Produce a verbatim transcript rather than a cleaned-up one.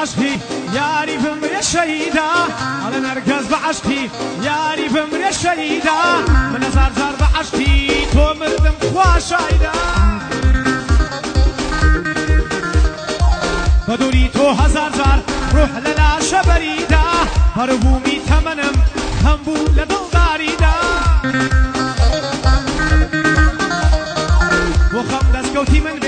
بعشقي ياري بمري الشهيدة على نركز بعشقي ياري بمري الشهيدة من زار زار بعشقي تو مردم خوا شايدة بدوري تو هزار زار روح لنا شبريدة هربومي ثمنم همبو لدل داريدة وخم دست قوتي من